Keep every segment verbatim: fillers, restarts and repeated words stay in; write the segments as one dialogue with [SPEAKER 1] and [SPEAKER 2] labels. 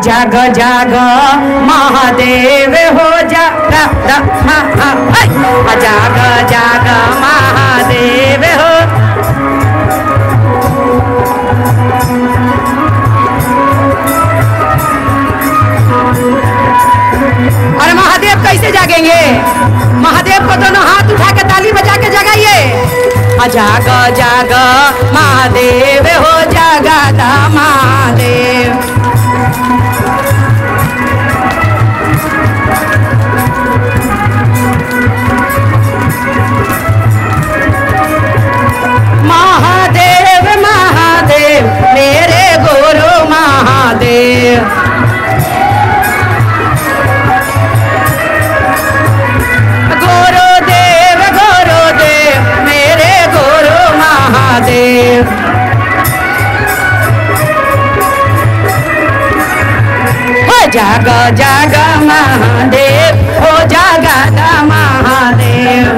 [SPEAKER 1] जाग जाग महादेव हो जा रा, रा, हा, हा, हा। जाग जाग महादेव हो। अरे महादेव कैसे जागेंगे? महादेव को दोनों हाथ उठा के ताली बजा के जगाइए। जाग जाग महादेव हो जागा महादेव। महादेव महादेव मेरे गुरु महादेव। गुरुदेव गुरुदेव मेरे गुरु महादेव। हो जाग जाग महादेव हो जागा महादेव।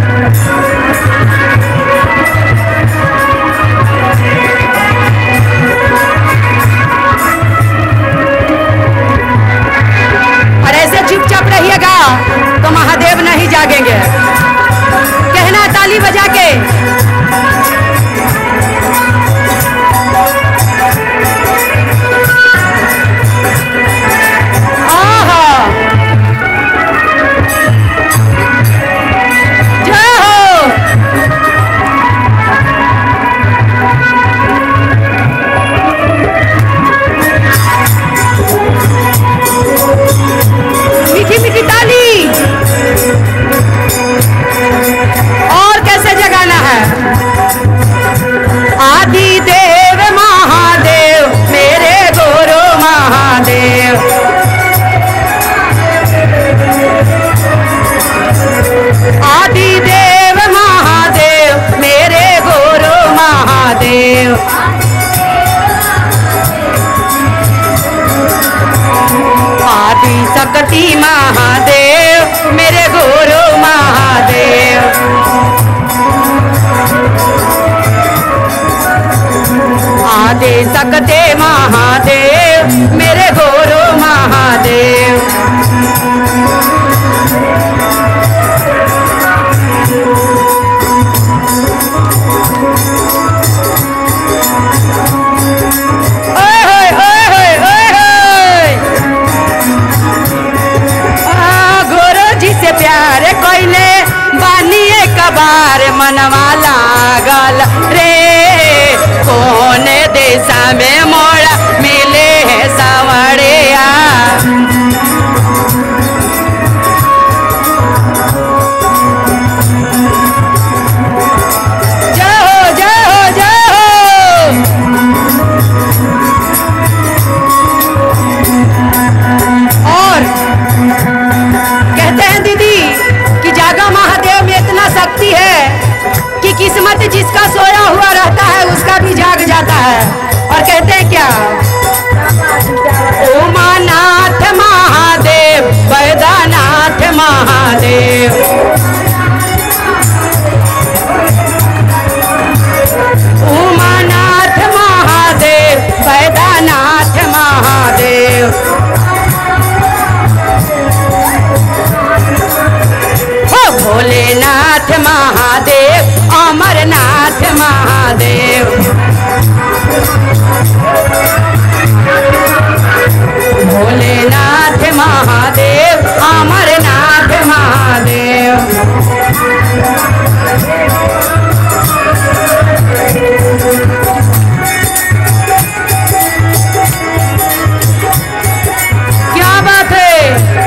[SPEAKER 1] चुपचाप रहिएगा तो महादेव नहीं जागेंगे। कहना ताली बजा के। जय हो। मीठी मीठी ताली। और कैसे जगाना है? आदि देव महादेव मेरे गुरु महादेव। आदि देव महादेव मेरे गुरु महादेव। आदि शक्ति महादेव मेरे गुरु महादेव। आदि शक्ति महादेव मेरे गुरु महादेव। प्यारे कोइले बानिए कबार मनवा लागल रे। कौन देशा में मोड़ा मिले है सवड़िया। जय हो जय हो जय हो। और कहते हैं दीदी कि जागा महादेव में इतना शक्ति है कि किस्मत जिसका सोया हुआ रहता है उसका भी जाग जाता है। और कहते हैं क्या? उमानाथ महादेव वैद्यनाथ महादेव। उमानाथ महादेव वैद्यनाथ महादेव। भोलेनाथ महादेव अमरनाथ महादेव। भोलेनाथ महादेव अमरनाथ महादेव। क्या बात है?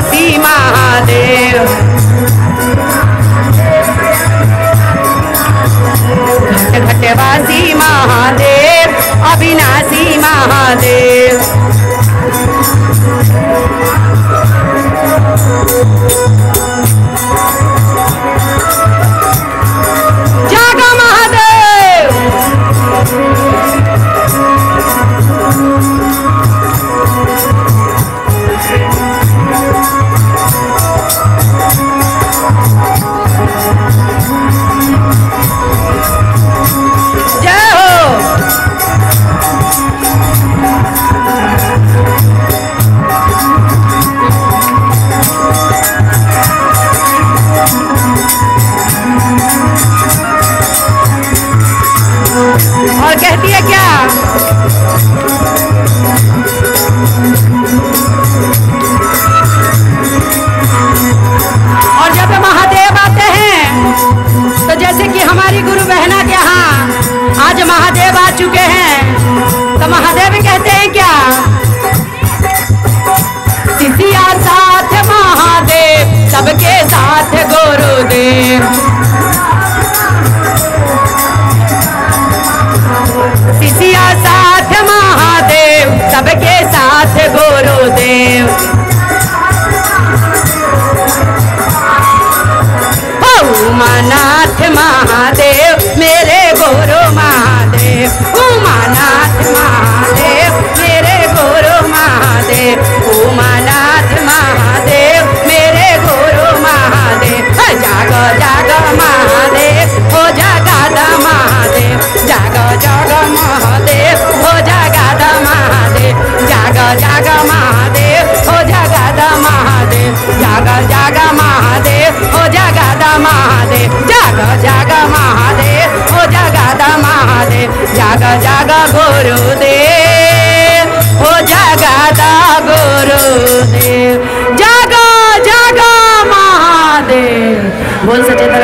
[SPEAKER 1] अविनाशी महादेव, घट घटवासी महादेव, अविनाशी महादेव। जागा महादेव, जय हो। और कहती है क्या, और जब महादेव आते हैं तो जैसे कि हमारी गुरु बहना के यहाँ आज महादेव आ चुके हैं, तो महादेव कहते हैं क्या, शिष्या साथ महादेव, सबके साथ गुरुदेव, शिष्या साथ महादेव, सबके साथ गुरुदेव। उमानाथ महादेव मेरे गुरु महादेव, उमानाथ महादेव मेरे गुरु महादेव, उमानाथ महादेव मेरे गुरु महादेव। जागो जागो महादेव हो जगादा महादेव, जागो जागो महादेव हो जगादा महादेव, जागो जागो महादेव हो जगादा महादेव, जागो जागो महादेव हो जगादा महादेव, जागो जागो महादेव हो जगादा महादेव, जागो जागो गुरुदेव हो जगादा गुरुदेव, जागो जागो महादेव। बोल सचे